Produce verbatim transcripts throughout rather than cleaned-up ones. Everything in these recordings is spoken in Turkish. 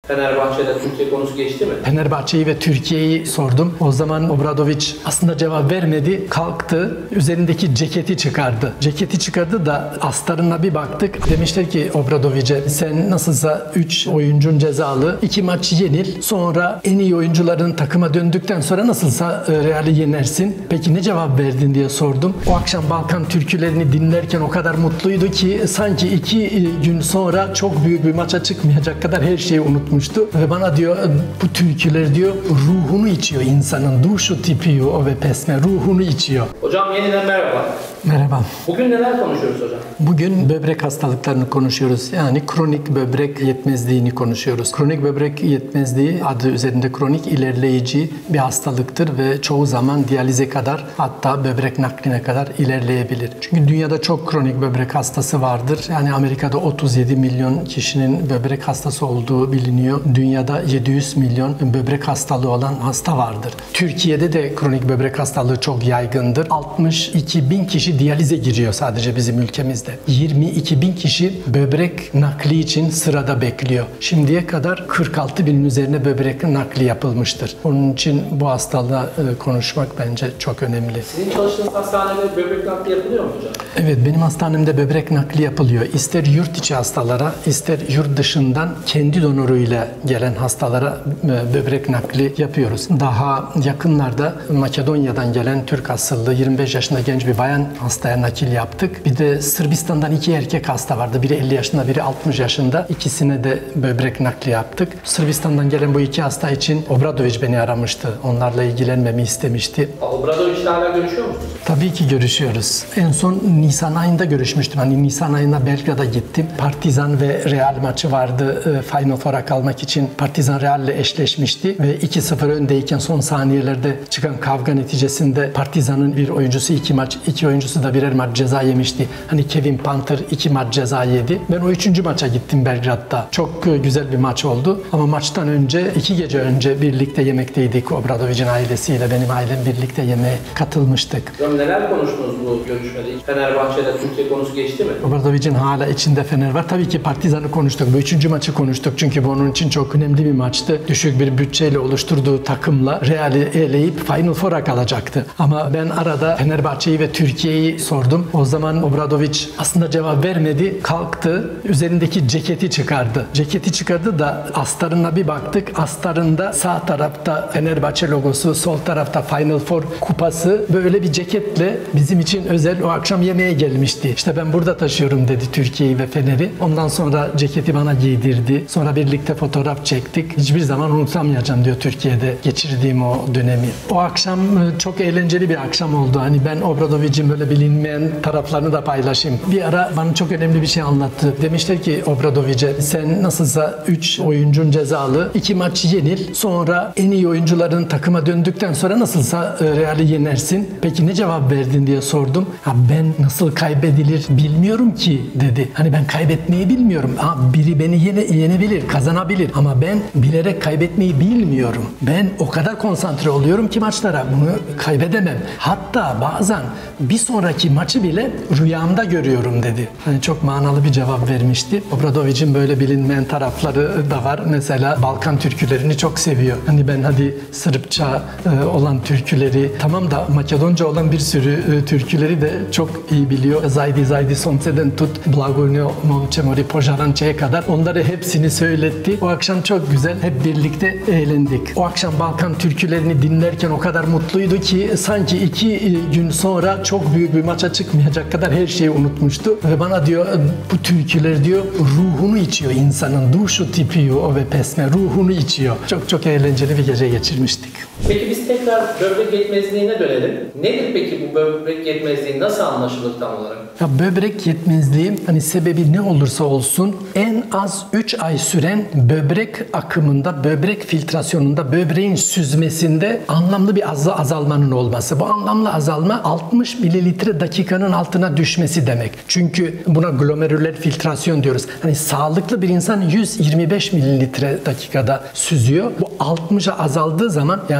Fenerbahçe'de Türkiye konusu geçti mi? Fenerbahçe'yi ve Türkiye'yi sordum. O zaman Obradovic aslında cevap vermedi. Kalktı, üzerindeki ceketi çıkardı. Ceketi çıkardı da astarına bir baktık. Demişler ki Obradovic'e, sen nasılsa üç oyuncun cezalı, iki maç yenil. Sonra en iyi oyuncuların takıma döndükten sonra nasılsa Real'i yenersin. Peki ne cevap verdin diye sordum. O akşam Balkan türkülerini dinlerken o kadar mutluydu ki sanki iki gün sonra çok büyük bir maça çıkmayacak kadar her şeyi unutmuştu. Ve bana diyor, bu türküler diyor ruhunu içiyor insanın. Duşu tipiyor ve pesme ruhunu içiyor. Hocam yeniden merhaba. Merhaba. Bugün neler konuşuyoruz hocam? Bugün böbrek hastalıklarını konuşuyoruz. Yani kronik böbrek yetmezliğini konuşuyoruz. Kronik böbrek yetmezliği adı üzerinde kronik ilerleyici bir hastalıktır ve çoğu zaman diyalize kadar, hatta böbrek nakline kadar ilerleyebilir. Çünkü dünyada çok kronik böbrek hastası vardır. Yani Amerika'da otuz yedi milyon kişinin böbrek hastası olduğu biliniyor. Dünyada yedi yüz milyon böbrek hastalığı olan hasta vardır. Türkiye'de de kronik böbrek hastalığı çok yaygındır. altmış iki bin kişi diyalize giriyor sadece bizim ülkemizde. yirmi iki bin kişi böbrek nakli için sırada bekliyor. Şimdiye kadar kırk altı binin üzerine böbrek nakli yapılmıştır. Onun için bu hastalığa konuşmak bence çok önemli. Sizin çalıştığınız hastanede böbrek nakli yapılıyor mu hocam? Evet, benim hastanemde böbrek nakli yapılıyor. İster yurt içi hastalara, ister yurt dışından kendi donoruyla gelen hastalara böbrek nakli yapıyoruz. Daha yakınlarda Makedonya'dan gelen Türk asıllı yirmi beş yaşında genç bir bayan hastaya nakil yaptık. Bir de Sırbistan'dan iki erkek hasta vardı. Biri elli yaşında, biri altmış yaşında. İkisine de böbrek nakli yaptık. Sırbistan'dan gelen bu iki hasta için Obradovic beni aramıştı. Onlarla ilgilenmemi istemişti. Obradovic'le hala görüşüyor musunuz? Tabii ki görüşüyoruz. En son Nisan ayında görüşmüştüm. Hani Nisan ayında Belgrad'a gittim. Partizan ve Real maçı vardı. Final Four'a kalmak için Partizan Real'le eşleşmişti ve iki sıfır öndeyken son saniyelerde çıkan kavga neticesinde Partizan'ın bir oyuncusu iki maç, iki oyuncusu da birer maç ceza yemişti. Hani Kevin Panther iki maç ceza yedi. Ben o üçüncü maça gittim Belgrad'da. Çok güzel bir maç oldu. Ama maçtan önce, iki gece önce birlikte yemekteydik. Obradovic'in ailesiyle benim ailem birlikte yemeğe katılmıştık. Hocam neler konuştunuz bu görüşmede? Fenerbahçe'de Türkiye konusu geçti mi? Obradovic'in hala içinde Fener var. Tabii ki Partizan'ı konuştuk. Bu üçüncü maçı konuştuk. Çünkü bu onun için çok önemli bir maçtı. Düşük bir bütçeyle oluşturduğu takımla Real'i eleyip Final Four'a kalacaktı. Ama ben arada Fenerbahçe'yi ve Türkiye'yi sordum. O zaman Obradovic aslında cevap vermedi. Kalktı, üzerindeki ceketi çıkardı. Ceketi çıkardı da astarına bir baktık. Astarında sağ tarafta Fenerbahçe logosu, sol tarafta Final Four kupası. Böyle bir ceketle bizim için özel o akşam yemeğe gelmişti. İşte ben burada taşıyorum dedi Türkiye'yi ve Fener'i. Ondan sonra ceketi bana giydirdi. Sonra birlikte fotoğraf çektik. Hiçbir zaman unutamayacağım diyor Türkiye'de geçirdiğim o dönemi. O akşam çok eğlenceli bir akşam oldu. Hani ben Obradovic'in böyle bilinmeyen taraflarını da paylaşayım. Bir ara bana çok önemli bir şey anlattı. Demişler ki Obradovic'e, sen nasılsa üç oyuncun cezalı, iki maç yenil. Sonra en iyi oyuncuların takıma döndükten sonra nasılsa Real'i yenersin. Peki ne cevap verdin diye sordum. Ha, ben nasıl kaybedilir bilmiyorum ki dedi. Hani ben kaybetmeyi bilmiyorum. Ha, biri beni yene, yenebilir, kazanabilir. Ama ben bilerek kaybetmeyi bilmiyorum. Ben o kadar konsantre oluyorum ki maçlara, bunu kaybedemem. Hatta bazen bir sonraki maçı bile rüyamda görüyorum dedi. Hani çok manalı bir cevap vermişti. Obradovic'in böyle bilinmeyen tarafları da var. Mesela Balkan türkülerini çok seviyor. Hani ben hadi Sırpça e, olan türküleri, tamam da Makedonca olan bir sürü e, türküleri de çok iyi biliyor. Zajdi Zajdi Sonceden tut Blagojno Momče Mori Požaranče'ye kadar onları hepsini söyletti. O akşam çok güzel hep birlikte eğlendik. O akşam Balkan türkülerini dinlerken o kadar mutluydu ki sanki iki gün sonra çok büyük bir maça çıkmayacak kadar her şeyi unutmuştu. Ve bana diyor, bu türküler diyor ruhunu içiyor insanın. Duşu tipiyor ve pesme ruhunu içiyor. Çok çok eğlenceli bir gece geçirmiştik. Peki biz tekrar böbrek yetmezliğine dönelim. Nedir peki bu böbrek yetmezliği, nasıl anlaşılır tam olarak? Ya böbrek yetmezliği, hani sebebi ne olursa olsun en az üç ay süren böbrek akımında, böbrek filtrasyonunda, böbreğin süzmesinde anlamlı bir az azalmanın olması. Bu anlamlı azalma altmış mililitre dakikanın altına düşmesi demek. Çünkü buna glomerüler filtrasyon diyoruz. Hani sağlıklı bir insan yüz yirmi beş mililitre dakikada süzüyor. Bu altmışa azaldığı zaman, yani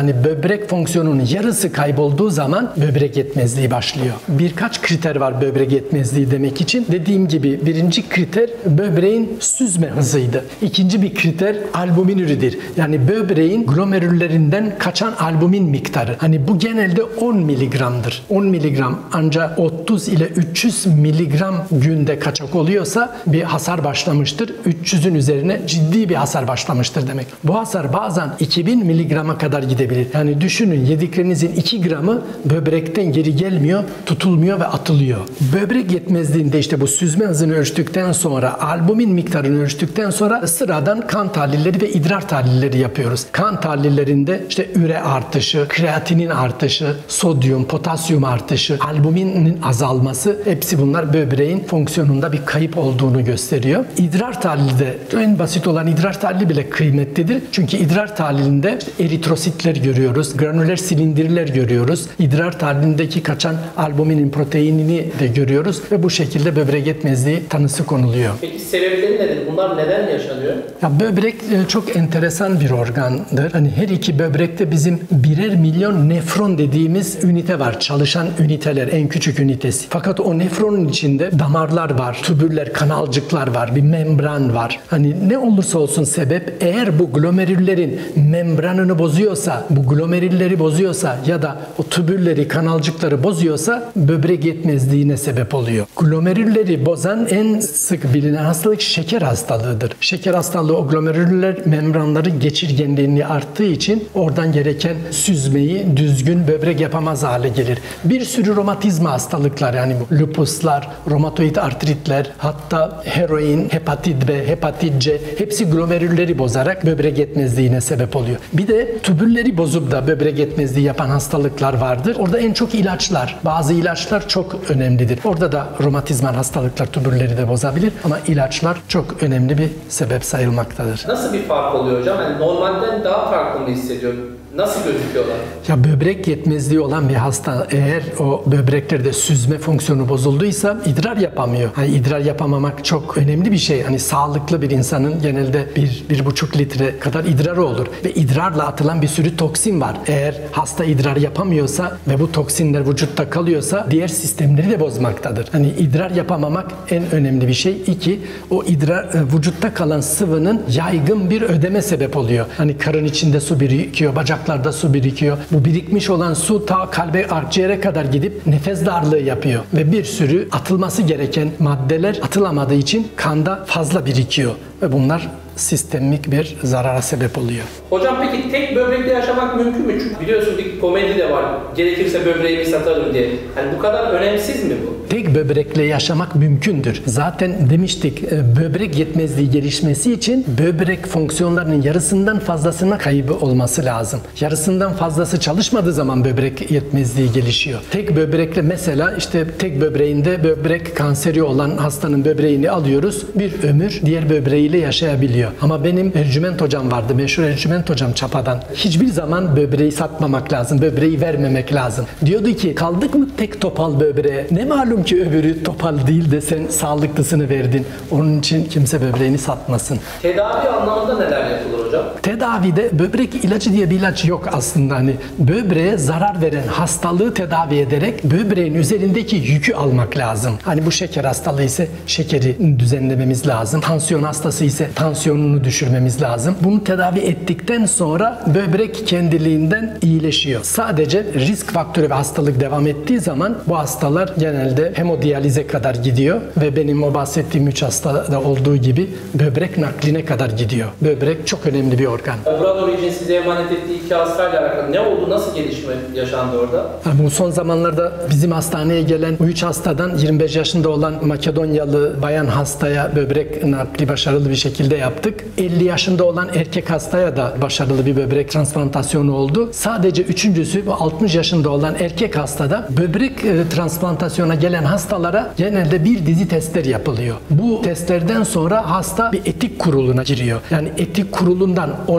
yani böbrek fonksiyonunun yarısı kaybolduğu zaman böbrek yetmezliği başlıyor. Birkaç kriter var böbrek yetmezliği demek için. Dediğim gibi birinci kriter böbreğin süzme hızıydı. İkinci bir kriter albuminüridir. Yani böbreğin glomerüllerinden kaçan albumin miktarı. Hani bu genelde on miligramdır. on miligram ancak otuz ile üç yüz miligram günde kaçak oluyorsa bir hasar başlamıştır. üç yüzün üzerine ciddi bir hasar başlamıştır demek. Bu hasar bazen iki bin miligrama kadar gidebilir. Yani düşünün yediklerinizin iki gramı böbrekten geri gelmiyor, tutulmuyor ve atılıyor. Böbrek yetmezliğinde işte bu süzme hızını ölçtükten sonra, albumin miktarını ölçtükten sonra sıradan kan tahlilleri ve idrar tahlilleri yapıyoruz. Kan tahlillerinde işte üre artışı, kreatinin artışı, sodyum, potasyum artışı, albuminin azalması, hepsi bunlar böbreğin fonksiyonunda bir kayıp olduğunu gösteriyor. İdrar tahlili de en basit olan idrar tahlili bile kıymetlidir. Çünkü idrar tahlilinde işte eritrositler görüyoruz, granüler silindirler görüyoruz. İdrar tahlilindeki kaçan albuminin proteinini de görüyoruz ve bu şekilde böbrek yetmezliği tanısı konuluyor. Peki sebepleri nedir? Bunlar neden yaşanıyor? Ya böbrek çok enteresan bir organdır. Hani her iki böbrekte bizim birer milyon nefron dediğimiz ünite var. Çalışan üniteler, en küçük ünitesi. Fakat o nefronun içinde damarlar var, tübüller, kanalcıklar var, bir membran var. Hani ne olursa olsun sebep, eğer bu glomerüllerin membranını bozuyorsa, bu glomerülleri bozuyorsa ya da o tübülleri, kanalcıkları bozuyorsa böbrek yetmezliğine sebep oluyor. Glomerülleri bozan en sık bilinen hastalık şeker hastalığıdır. Şeker hastalığı o glomerüller membranların geçirgenliğini arttığı için oradan gereken süzmeyi düzgün böbrek yapamaz hale gelir. Bir sürü romatizma hastalıklar, yani bu lupuslar, romatoid artritler, hatta heroin, hepatit B, hepatit C, hepsi glomerülleri bozarak böbrek yetmezliğine sebep oluyor. Bir de tübülleri bozup da böbrek yetmezliği yapan hastalıklar vardır. Orada en çok ilaçlar, bazı ilaçlar çok önemlidir. Orada da romatizmal hastalıklar tübülleri de bozabilir ama ilaçlar çok önemli bir sebep sayılmaktadır. Nasıl bir fark oluyor hocam? Yani normalden daha farklı mı hissediyor? Nasıl gözüküyorlar? Ya böbrek yetmezliği olan bir hasta eğer o böbreklerde süzme fonksiyonu bozulduysa idrar yapamıyor. Hani idrar yapamamak çok önemli bir şey. Hani sağlıklı bir insanın genelde bir, bir buçuk litre kadar idrarı olur. Ve idrarla atılan bir sürü toksin var. Eğer hasta idrar yapamıyorsa ve bu toksinler vücutta kalıyorsa diğer sistemleri de bozmaktadır. Hani idrar yapamamak en önemli bir şey. İki, o idrar vücutta kalan sıvının yaygın bir ödeme sebep oluyor. Hani karın içinde su birikiyor, bacaklarda su birikiyor. Bu birikmiş olan su ta kalbe, akciğere kadar gidip nefes darlığı yapıyor. Ve bir sürü atılması gereken maddeler atılamadığı için kanda fazla birikiyor. Ve bunlar sistemik bir zarara sebep oluyor. Hocam peki tek böbrekle yaşamak mümkün mü? Çünkü biliyorsun bir komedi de var. Gerekirse böbreğimi satarım diye. Yani bu kadar önemsiz mi bu? Tek böbrekle yaşamak mümkündür. Zaten demiştik böbrek yetmezliği gelişmesi için böbrek fonksiyonlarının yarısından fazlasına kaybı olması lazım. Yarısından fazlası çalışmadığı zaman böbrek yetmezliği gelişiyor. Tek böbrekle mesela işte tek böbreğinde böbrek kanseri olan hastanın böbreğini alıyoruz. Bir ömür diğer böbreğiyle yaşayabiliyor. Ama benim Ercüment hocam vardı. Meşhur Ercüment hocam Çapa'dan. Hiçbir zaman böbreği satmamak lazım. Böbreği vermemek lazım. Diyordu ki kaldık mı tek topal böbreğe? Ne malum ki öbürü topal değil de sen sağlıklısını verdin. Onun için kimse böbreğini satmasın. Tedavi anlamında neler yapılır hocam? Tedavide böbrek ilacı diye bir ilaç yok aslında. Hani böbreğe zarar veren hastalığı tedavi ederek böbreğin üzerindeki yükü almak lazım. Hani bu şeker hastalığı ise şekeri düzenlememiz lazım. Tansiyon hastası ise tansiyonunu düşürmemiz lazım. Bunu tedavi ettikten sonra böbrek kendiliğinden iyileşiyor. Sadece risk faktörü ve hastalık devam ettiği zaman bu hastalar genelde hemodiyalize kadar gidiyor ve benim o bahsettiğim üç hastada olduğu gibi böbrek nakline kadar gidiyor. Böbrek çok önemli bir organ. Obrador için size emanet ettiği iki hastayla alakalı ne oldu? Nasıl gelişme yaşandı orada? Bu son zamanlarda bizim hastaneye gelen bu üç hastadan yirmi beş yaşında olan Makedonyalı bayan hastaya böbrek nakli başarılı bir şekilde yaptık. elli yaşında olan erkek hastaya da başarılı bir böbrek transplantasyonu oldu. Sadece üçüncüsü bu altmış yaşında olan erkek hastada böbrek e, transplantasyona gelen hastalara genelde bir dizi testler yapılıyor. Bu testlerden sonra hasta bir etik kuruluna giriyor. Yani etik kurulundan onay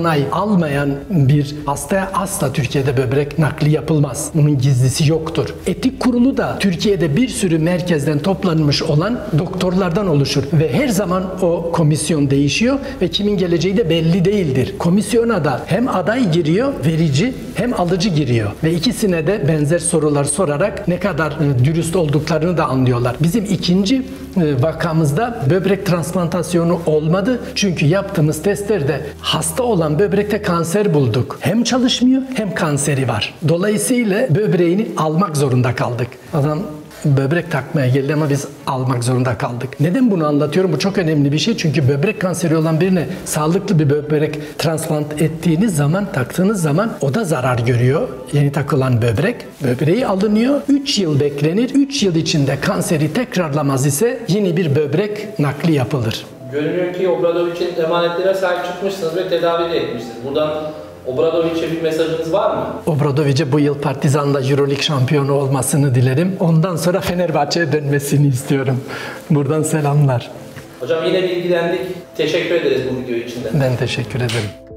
onay almayan bir hastaya asla Türkiye'de böbrek nakli yapılmaz. Bunun gizlisi yoktur. Etik kurulu da Türkiye'de bir sürü merkezden toplanmış olan doktorlardan oluşur ve her zaman o komisyon değişiyor ve kimin geleceği de belli değildir. Komisyona da hem aday giriyor, verici, hem alıcı giriyor ve ikisine de benzer sorular sorarak ne kadar e, dürüst olduklarını da anlıyorlar. Bizim ikinci e, vakamızda böbrek transplantasyonu olmadı. Çünkü yaptığımız testlerde hasta olan böbrekte kanser bulduk. Hem çalışmıyor hem kanseri var. Dolayısıyla böbreğini almak zorunda kaldık. Adam böbrek takmaya geldi ama biz almak zorunda kaldık. Neden bunu anlatıyorum? Bu çok önemli bir şey. Çünkü böbrek kanseri olan birine sağlıklı bir böbrek transplant ettiğiniz zaman, taktığınız zaman o da zarar görüyor. Yeni takılan böbrek. Böbreği alınıyor. üç yıl beklenir. üç yıl içinde kanseri tekrarlamaz ise yeni bir böbrek nakli yapılır. Görünüyor ki Obradovic'in emanetlere sahip çıkmışsınız ve tedavi de etmişsiniz. Buradan Obradovic'e bir mesajınız var mı? Obradovic'e bu yıl Partizan'da Euroleague şampiyonu olmasını dilerim. Ondan sonra Fenerbahçe'ye dönmesini istiyorum. Buradan selamlar. Hocam yine bilgilendik. Teşekkür ederiz bu video için de. Ben teşekkür ederim.